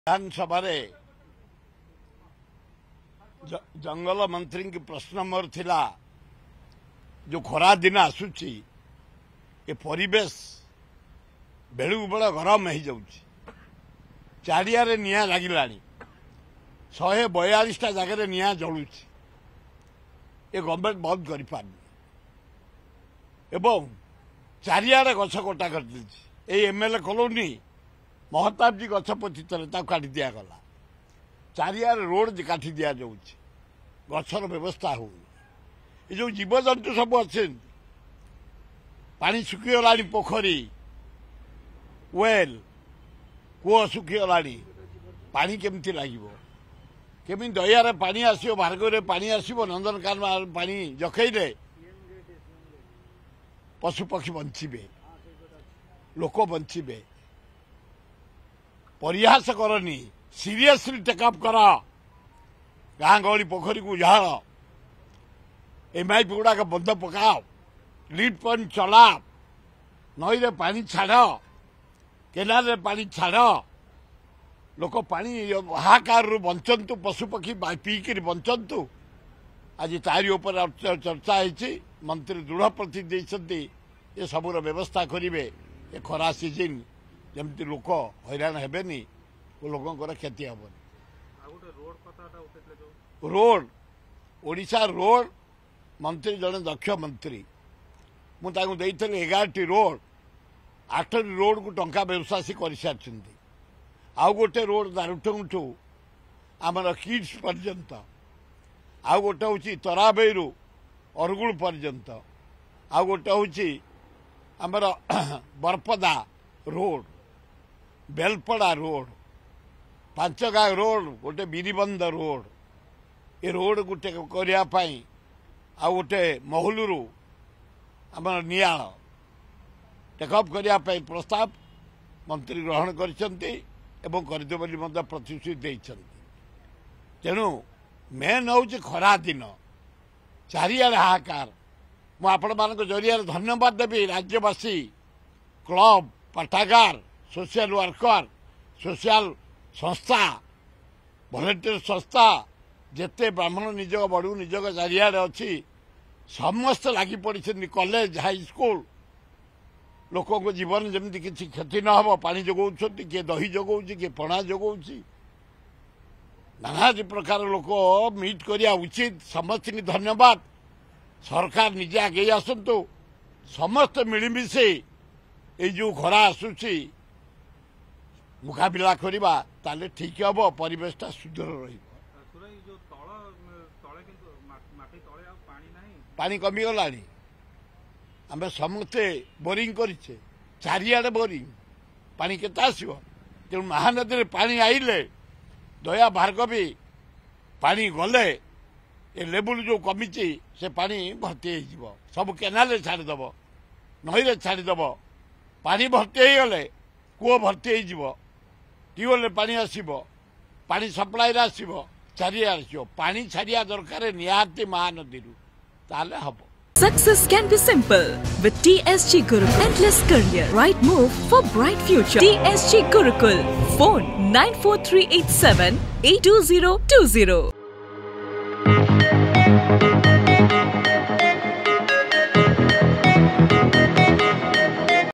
विधानसभा जंगल मंत्री की प्रश्न मोर थिला जो खरा दिन आसुची ए परिवेश बेलू बड़ गरम हो जाऊँ चारियारे निया लगिला 142 जगह निया जलुची ए गवर्नमेंट बंद कर पारनी एवं चारियारे गछ कटा कर एमएलए कॉलोनी महताब जी गछ पोती काटी दिगला चारियारे रोड काटी दि जाऊँगी गछर व्यवस्था हो जो जीवजंतु सब अच्छे पानी सुखीगला पोखरी वेल कूह सुखीगला पानी केमती लगे केमी दयारे पानी आसो भार्गव पानी आसो नंदनकानन पानी जखेले पशुपक्षी बंचे लोक बंचे परिहास करनी सीरियसली टेकअप कर गाँ गहली पोखरी को झाड़ एमआईपी गुड़ाक बंद पकाओ लीड पॉइंट चला नई रे पानी छाड़ केनाल पानी छाड़ लोक पानी हाहाकार बंचतु पशुपक्षी पीकर बंचतु आज तारी उपर चर्चा होती मंत्री दृढ़ प्रति ये सबूर व्यवस्था करेंगे ये खरा सीजन जमती लोक हैरान हेबेनी लोकर क्षति हेबनी रोड ओडिशा रोड मंत्री जड़े दक्ष मंत्री मुझे 11टी रोड 8टी रोड को टंका व्यवसाय से कर सारी आउ गोटे रोड दारुठू आमर किड्स पर्यंत आउ गोटे हूँ तराबईरू अरगुल पर्यंत आउ गोटे हूँ आमर Baripada road Belpada road Panchga road गोटे बिरीबंद रोड ये रोड गोटे करने आउ गोटे महलू आमर निया टेकअप करने प्रस्ताव मंत्री ग्रहण कर प्रतिश्रुति तेणु मेन हूँ खरा दिन चारिआडे हाहाकार मुझे जरिया धन्यवाद देवी राज्यवासी क्लब पाठागार सोशल वर्कर सोशल संस्था भलेंटियर संस्था जेते ब्राह्मण निजोग बड़ू निजोग चारिआडे अच्छी समस्त लगी पड़ी कॉलेज हाई स्कूल लोकों को जीवन जमी किसी क्षति न हो पानी जगाऊँ किए दही जगाऊँ किए पणा जगाऊँ नाना प्रकार लोक मीट करिया उचित समस्त की धन्यवाद सरकार निजे आगे आसतु समस्त मिलमिशे ये जो खरा आसूची मुकाबला करवा ताले ठीक हम परिवेशटा सुदृढ़ रही पानी कमीगला आम समस्ते बोरिंग करें चारिआडे बोरिंग पानी केते आसो तेणु महानदी में पानी आइले दया भार्गवी पानी गले ए लेवल जो कमी से पानी भर्ती हो सब केनाल छाड़देव नई छाड़देव पानी भर्ती हो गले कूह भर्ती हो ट्यूबवेल पानी आसो पानी सप्लाई आसो चारिआडे आसो पानी छाड़िया दरकार निहाती महानदी ताले हम Success can be simple with TSG Gurukul. Endless career. Right move for bright future. TSG Gurukul. Phone 94387 82020.